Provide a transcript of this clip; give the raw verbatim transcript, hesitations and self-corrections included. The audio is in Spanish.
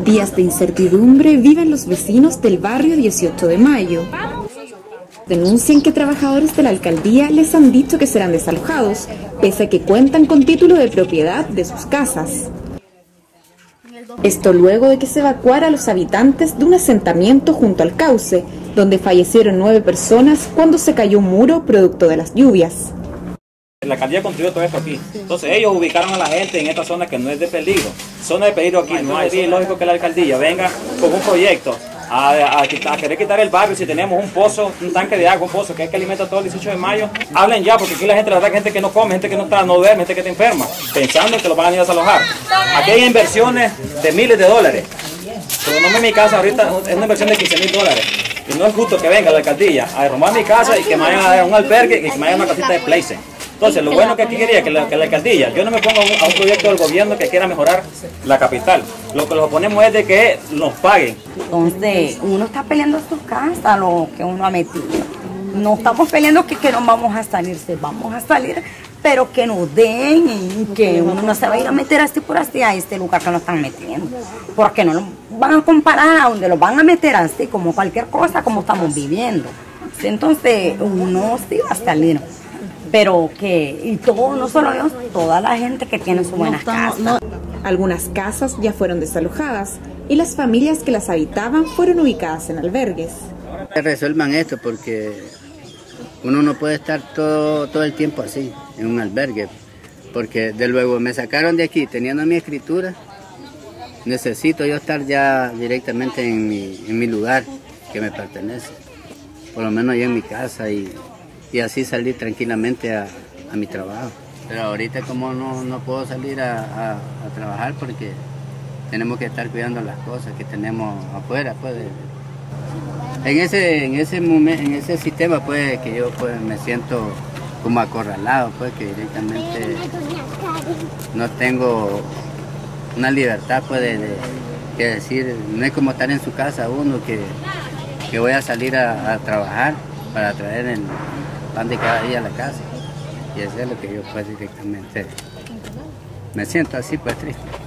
Días de incertidumbre viven los vecinos del barrio dieciocho de mayo. Denuncian que trabajadores de la alcaldía les han dicho que serán desalojados, pese a que cuentan con título de propiedad de sus casas. Esto luego de que se evacuara a los habitantes de un asentamiento junto al cauce, donde fallecieron nueve personas cuando se cayó un muro producto de las lluvias. La alcaldía construyó todo esto aquí, entonces ellos ubicaron a la gente en esta zona que no es de peligro. Zona de peligro aquí, no es lógico que la alcaldía venga con un proyecto a, a, a querer quitar el barrio si tenemos un pozo, un tanque de agua, un pozo que es que alimenta todo el dieciocho de mayo. Hablen ya, porque aquí la gente, la verdad, que gente que no come, gente que no está, no duerme, gente que está enferma, pensando que lo van a ir a desalojar. Aquí hay inversiones de miles de dólares. Pero no en mi casa ahorita es una inversión de quince mil dólares. Y no es justo que venga la alcaldía a derrumbar mi casa y que me vayan a dar un albergue y que me vayan a una casita de place. Entonces, lo bueno que aquí quería que la, que la alcaldía, yo no me pongo a un, a un proyecto del gobierno que quiera mejorar la capital. Lo que los oponemos es de que nos paguen. Entonces, uno está peleando su casa, lo que uno ha metido. No estamos peleando que, que no vamos a salirse, vamos a salir, pero que nos den y que uno no se va a ir a meter así por así a este lugar que nos están metiendo. Porque no nos van a comparar a donde los van a meter así, como cualquier cosa, como estamos viviendo. Entonces, uno sí va a salir. Pero que, y todo, no solo ellos, toda la gente que tiene su buena casa. No. Algunas casas ya fueron desalojadas y las familias que las habitaban fueron ubicadas en albergues. Que resuelvan esto porque uno no puede estar todo, todo el tiempo así, en un albergue. Porque de luego me sacaron de aquí teniendo mi escritura, necesito yo estar ya directamente en mi, en mi lugar que me pertenece. Por lo menos ya en mi casa y... y así salir tranquilamente a, a mi trabajo. Pero ahorita como no, no puedo salir a, a, a trabajar porque tenemos que estar cuidando las cosas que tenemos afuera. Pues. En ese, en ese momento, en ese sistema pues que yo pues me siento como acorralado, pues que directamente no tengo una libertad pues de, de que decir, no es como estar en su casa uno que, que voy a salir a, a trabajar para traer el pan de cada día a la casa, y eso es lo que yo pues directamente me siento así pues triste.